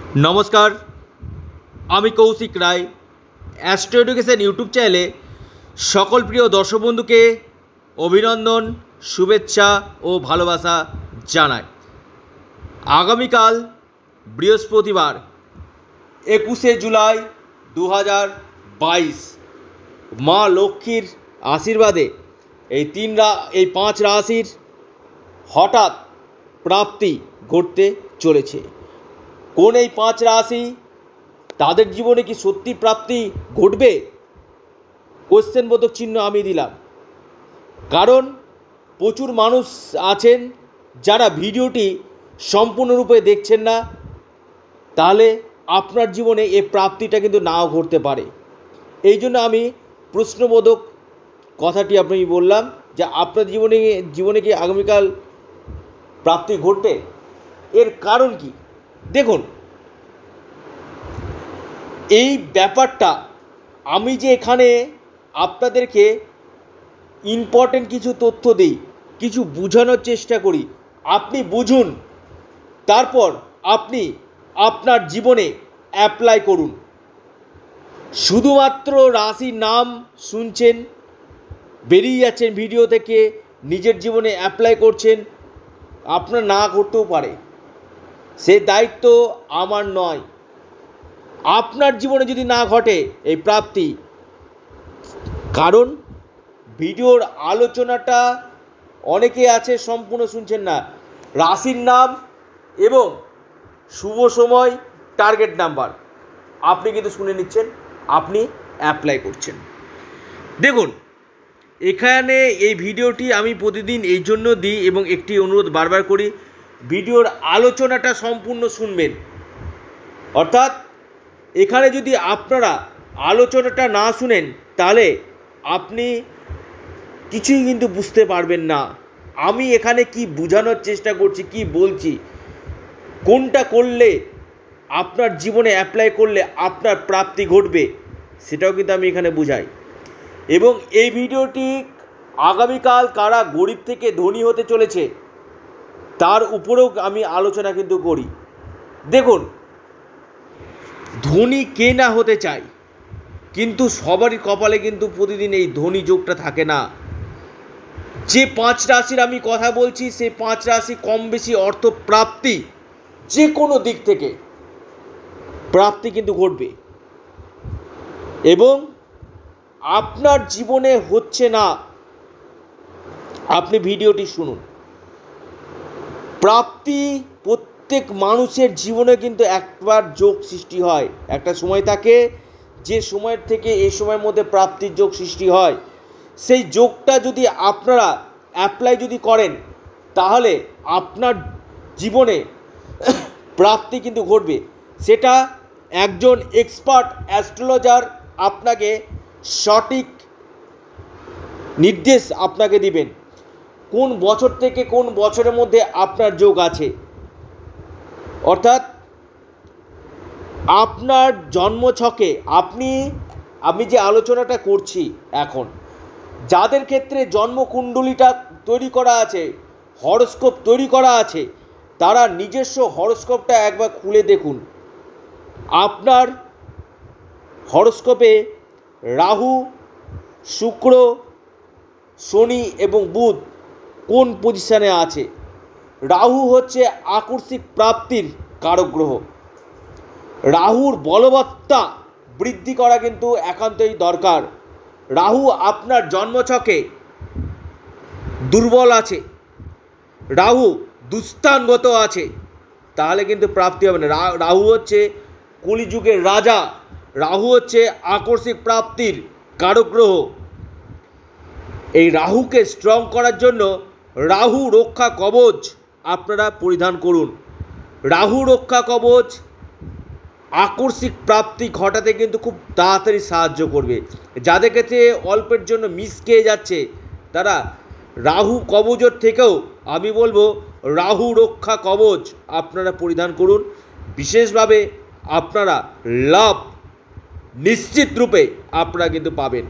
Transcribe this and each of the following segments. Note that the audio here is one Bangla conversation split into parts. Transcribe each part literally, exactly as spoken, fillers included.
नमस्कार आमी Kaushik Roy astro education YouTube चैनले सकल प्रिय दर्शक बंधु के अभिनंदन शुभेच्छा और भालोबासा जानाई। आगामीकाल बृहस्पतिवार एकुशे जुलाई दो हज़ार बाईस मा लक्ष्मीर आशीर्वादे এই তিন রা এই পাঁচ রাশির হঠাৎ প্রাপ্তি ঘটতে চলেছে। কোন এই পাঁচ রাশি তাদের জীবনে কি সত্যি প্রাপ্তি ঘটবে? কোশ্চেনবোধক চিহ্ন আমি দিলাম, কারণ প্রচুর মানুষ আছেন যারা ভিডিওটি সম্পূর্ণরূপে দেখছেন না, তাহলে আপনার জীবনে এই প্রাপ্তিটা কিন্তু নাও ঘটতে পারে। এই জন্য আমি প্রশ্নবোধক কথাটি আপনাকে বললাম যে আপনার জীবনে জীবনে কি আগামীকাল প্রাপ্তি ঘটবে? এর কারণ কি দেখুন, এই ব্যাপারটা আমি যে এখানে আপনাদেরকে ইম্পর্টেন্ট কিছু তথ্য দিই, কিছু বোঝানোর চেষ্টা করি, আপনি বুঝুন, তারপর আপনি আপনার জীবনে অ্যাপ্লাই করুন। শুধুমাত্র রাশির নাম শুনছেন, বেরিয়ে যাচ্ছেন ভিডিও থেকে, নিজের জীবনে অ্যাপ্লাই করছেন, আপনার না ঘটতেও পারে, সে দায়িত্ব আমার নয়। আপনার জীবনে যদি না ঘটে এই প্রাপ্তি, কারণ ভিডিওর আলোচনাটা অনেকে আছে সম্পূর্ণ শুনছেন না, রাশির নাম এবং শুভ সময়, টার্গেট নাম্বার আপনি কিন্তু শুনে নিচ্ছেন, আপনি অ্যাপ্লাই করছেন। দেখুন, এখানে এই ভিডিওটি আমি প্রতিদিন এই জন্য দিই এবং একটি অনুরোধ বারবার করি, ভিডিওর আলোচনাটা সম্পূর্ণ শুনবেন। অর্থাৎ এখানে যদি আপনারা আলোচনাটা না শুনেন তাহলে আপনি কিছুই কিন্তু বুঝতে পারবেন না। আমি এখানে কি বোঝানোর চেষ্টা করছি, কি বলছি, কোনটা করলে আপনার জীবনে অ্যাপ্লাই করলে আপনার প্রাপ্তি ঘটবে, সেটাও কিন্তু আমি এখানে বুঝাই। এবং এই ভিডিওটি আগামীকাল কারা গরিব থেকে ধনী হতে চলেছে তার উপরেও আমি আলোচনা কিন্তু করি। দেখুন, ধনী কে না হতে চায়, কিন্তু সবারই কপালে কিন্তু প্রতিদিন এই ধনী যোগটা থাকে না। যে পাঁচ রাশির আমি কথা বলছি, সে পাঁচ রাশি কম বেশি অর্থ প্রাপ্তি যে কোনো দিক থেকে প্রাপ্তি কিন্তু ঘটবে, এবং আপনার জীবনে হচ্ছে না, আপনি ভিডিওটি শুনুন। প্রাপ্তি প্রত্যেক মানুষের জীবনে কিন্তু একবার যোগ সৃষ্টি হয়, একটা সময় থাকে যে সময়ের থেকে এই সময়ের মধ্যে প্রাপ্তির যোগ সৃষ্টি হয়। সেই যোগটা যদি আপনারা অ্যাপ্লাই যদি করেন তাহলে আপনার জীবনে প্রাপ্তি কিন্তু ঘটবে। সেটা একজন এক্সপার্ট অ্যাস্ট্রোলজার আপনাকে সঠিক নির্দেশ আপনাকে দিবেন, কোন বছর থেকে কোন বছরের মধ্যে আপনার যোগ আছে। অর্থাৎ আপনার জন্মছকে আপনি আমি যে আলোচনাটা করছি এখন, যাদের ক্ষেত্রে জন্মকুণ্ডলিটা তৈরি করা আছে, হরোস্কোপ তৈরি করা আছে, তারা নিজস্ব হরোস্কোপটা একবার খুলে দেখুন। আপনার হরোস্কোপে রাহু, শুক্র, শনি এবং বুধ কোন পজিশানে আছে। রাহু হচ্ছে আকস্মিক প্রাপ্তির কারক গ্রহ। রাহুর বলবত্তা বৃদ্ধি করা কিন্তু একান্তই দরকার। রাহু আপনার জন্মছকে দুর্বল আছে, রাহু দুস্থানগত আছে, তাহলে কিন্তু প্রাপ্তি হবে না। রাহু হচ্ছে কলিযুগের রাজা, রাহু হচ্ছে আকস্মিক প্রাপ্তির কারক গ্রহ। এই রাহুকে স্ট্রং করার জন্য রাহু রক্ষা কবচ আপনারা পরিধান করুন। রাহু রক্ষা কবচ আকস্মিক প্রাপ্তি ঘটাতে কিন্তু খুব তাড়াতাড়ি সাহায্য করবে। যাদের ক্ষেত্রে অল্পের জন্য মিস খেয়ে যাচ্ছে, তারা রাহু কবচের থেকেও আমি বলবো রাহু রক্ষা কবচ আপনারা পরিধান করুন। বিশেষভাবে আপনারা লাভ নিশ্চিত রূপে আপনারা কিন্তু পাবেন।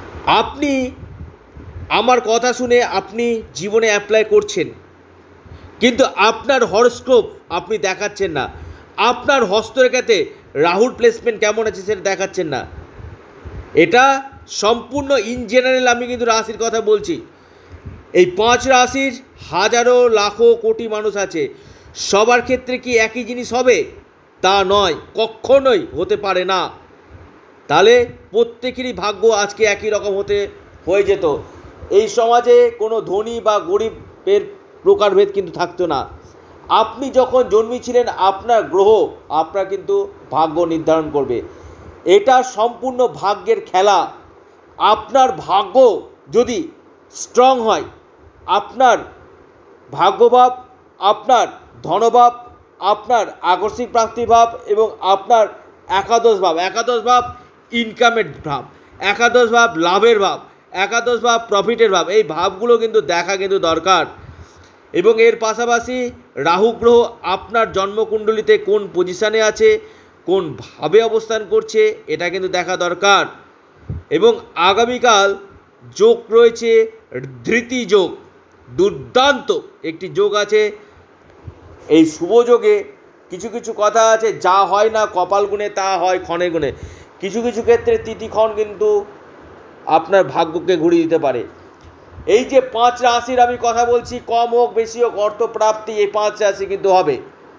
আপনি আমার কথা শুনে আপনি জীবনে অ্যাপ্লাই করছেন, কিন্তু আপনার হরস্কোপ আপনি দেখাচ্ছেন না, আপনার হস্তরেখাতে রাহুর প্লেসমেন্ট কেমন আছে সেটা দেখাচ্ছেন না। এটা সম্পূর্ণ ইন জেনারেল আমি কিন্তু রাশির কথা বলছি। এই পাঁচ রাশির হাজারো লাখো কোটি মানুষ আছে, সবার ক্ষেত্রে কি একই জিনিস হবে? তা নয়, কখনোই হতে পারে না। তাহলে প্রত্যেকেরই ভাগ্য আজকে একই রকম হতে হয়ে যেত। এই সমাজে কোনো ধনী বা গরিবের প্রকারভেদ কিন্তু থাকতো না। আপনি যখন জন্মেছিলেন আপনার গ্রহ আপনার কিন্তু ভাগ্য নির্ধারণ করবে। এটা সম্পূর্ণ ভাগ্যের খেলা। আপনার ভাগ্য যদি স্ট্রং হয়, আপনার ভাগ্যভাব, আপনার ধনভাব, আপনার আকস্মিক প্রাপ্তিভাব এবং আপনার একাদশ ভাব, একাদশ ভাব ইনকামের ভাব, একাদশ ভাব লাভের ভাব, একাদশ ভাব প্রফিটের ভাব, এই ভাবগুলো কিন্তু দেখা কিন্তু দরকার। এবং এর পাশাপাশি রাহু গ্রহ আপনার জন্মকুণ্ডলিতে কোন পজিশানে আছে, কোন ভাবে অবস্থান করছে, এটা কিন্তু দেখা দরকার। এবং আগামীকাল যোগ রয়েছে ধৃতি যোগ, দুর্দান্ত একটি যোগ আছে। এই শুভ যোগে কিছু কিছু কথা আছে, যা হয় না কপাল গুণে তা হয় ক্ষণে গুণে। কিছু কিছু ক্ষেত্রে তিথিক্ষণ কিন্তু আপনার ভাগ্যকে ঘুরিয়ে দিতে পারে। এই যে পাঁচ রাশির আমি কথা বলছি, কম হোক বেশি হোক অর্থপ্রাপ্তি এই পাঁচ রাশি কিন্তু হবে।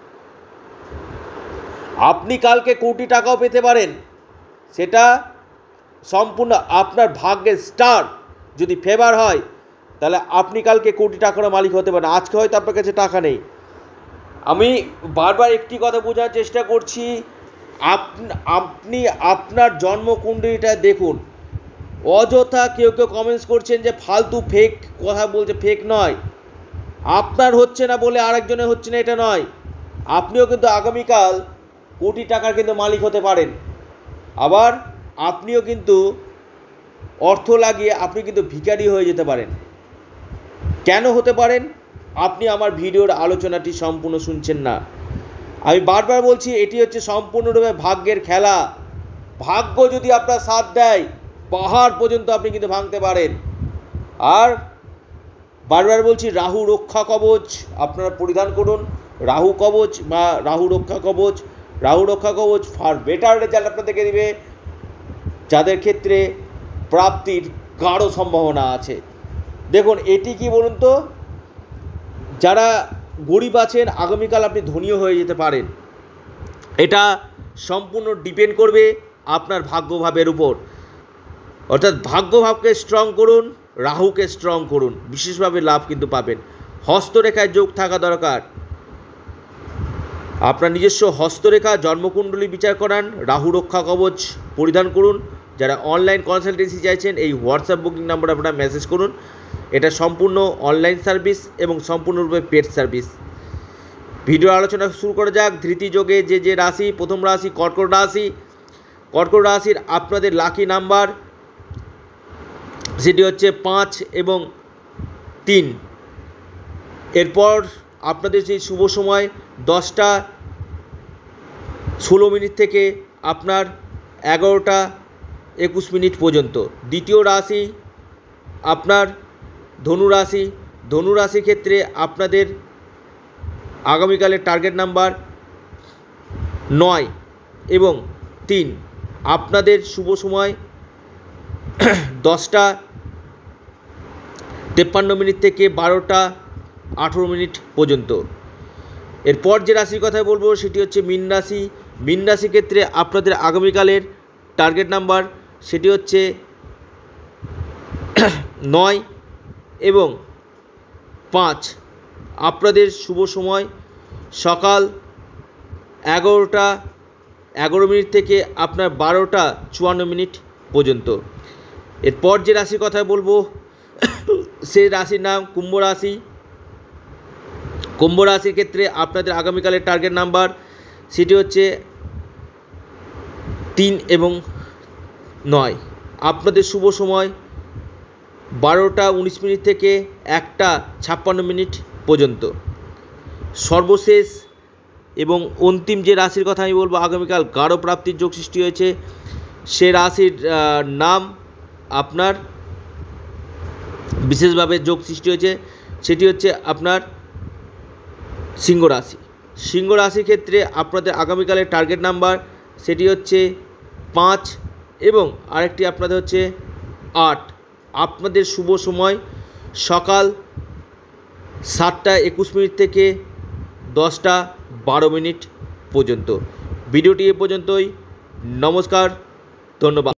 আপনি কালকে কোটি টাকাও পেতে পারেন, সেটা সম্পূর্ণ আপনার ভাগ্যের স্টার যদি ফেভার হয় তাহলে আপনি কালকে কোটি টাকার মালিক হতে পারেন। আজকে হয়তো আপনার কাছে টাকা নেই। আমি বারবার একটি কথা বোঝার চেষ্টা করছি, আপনি আপনার জন্মকুণ্ডলীটা দেখুন। অযথা কেউ কেউ কমেন্টস করছেন যে ফালতু ফেক কথা বলছে, ফেক নয়। আপনার হচ্ছে না বলে আরেকজনের হচ্ছে না এটা নয়। আপনিও কিন্তু আগামীকাল কোটি টাকার কিন্তু মালিক হতে পারেন। আবার আপনিও কিন্তু অর্থ লাগিয়ে আপনি কিন্তু ভিখারি হয়ে যেতে পারেন। কেন হতে পারেন? আপনি আমার ভিডিওর আলোচনাটি সম্পূর্ণ শুনছেন না। আমি বারবার বলছি, এটি হচ্ছে সম্পূর্ণরূপে ভাগ্যের খেলা। ভাগ্য যদি আপনার সাথ দেয়, পাহাড় পর্যন্ত আপনি কিন্তু ভাঙতে পারেন। আর বারবার বলছি, রাহু রক্ষা কবচ আপনারা পরিধান করুন। রাহু কবচ বা রাহু রক্ষা কবচ, রাহু রক্ষা কবচ ফার বেটার রেজাল্ট আপনাদেরকে দেবে, যাদের ক্ষেত্রে প্রাপ্তির গাঢ় সম্ভাবনা আছে। দেখুন এটি কি বলুন তো, যারা গরিব আছেন আগামীকাল আপনি ধনীও হয়ে যেতে পারেন। এটা সম্পূর্ণ ডিপেন্ড করবে আপনার ভাগ্যভাবের উপর। অর্থাৎ ভাগ্যভাবকে স্ট্রং করুন, রাহুকে স্ট্রং করুন, বিশেষভাবে লাভ কিন্তু পাবেন। হস্তরেখায় যোগ থাকা দরকার। আপনার নিজস্ব হস্তরেখা জন্মকুণ্ডলী বিচার করান, রাহু রক্ষা কবচ পরিধান করুন। যারা অনলাইন কনসালটেন্সি চাইছেন এই হোয়াটসঅ্যাপ বুকিং নাম্বারে আপনারা মেসেজ করুন। এটা সম্পূর্ণ অনলাইন সার্ভিস এবং সম্পূর্ণরূপে পেড সার্ভিস। ভিডিও আলোচনা শুরু করা যাক। ধৃতি যোগে যে যে রাশি, প্রথম রাশি কর্কট রাশি। কর্কট রাশির আপনাদের লাকি নাম্বার সেটি হচ্ছে পাঁচ এবং তিন। এরপর আপনাদের সেই শুভ সময় দশটা ষোলো মিনিট থেকে আপনার এগারোটা একুশ মিনিট পর্যন্ত। দ্বিতীয় রাশি আপনার ধনু রাশি। ধনু রাশির ক্ষেত্রে আপনাদের আগামীকালের টার্গেট নাম্বার নয় এবং তিন। আপনাদের শুভ সময় দশটা তেপ্পান্ন মিনিট থেকে বারোটা আঠেরো মিনিট পর্যন্ত। এরপর যে রাশির কথা বলবো সেটি হচ্ছে মীন রাশি। মীন রাশির ক্ষেত্রে আপনাদের আগামীকালের টার্গেট নাম্বার সেটি হচ্ছে নয় এবং পাঁচ। আপনাদের শুভ সময় সকাল এগারোটা এগারো মিনিট থেকে আপনার বারোটা চুয়ান্ন মিনিট পর্যন্ত। এরপর যে রাশির কথা বলবো সেই রাশির নাম কুম্ভ রাশি। কুম্ভ রাশির ক্ষেত্রে আপনাদের আগামীকালের টার্গেট নাম্বার সেটি হচ্ছে তিন এবং নয়। আপনাদের শুভ সময় বারোটা উনিশ মিনিট থেকে একটা ছাপ্পান্ন মিনিট পর্যন্ত। সর্বশেষ এবং অন্তিম যে রাশির কথা আমি বলবো আগামীকাল গাঢ় প্রাপ্তির যোগ সৃষ্টি হয়েছে, সে রাশির নাম আপনার বিশেষভাবে যোগ সৃষ্টি হয়েছে সেটি হচ্ছে আপনার সিংহ রাশি। সিংহ রাশির ক্ষেত্রে আপনাদের আগামীকালের টার্গেট নাম্বার সেটি হচ্ছে পাঁচ এবং আরেকটি আপনাদের হচ্ছে আট। আপনাদের শুভ সময় সকাল সাতটা একুশ মিনিট থেকে দশটা বারো মিনিট পর্যন্ত। ভিডিওটি এ পর্যন্তই। নমস্কার, ধন্যবাদ।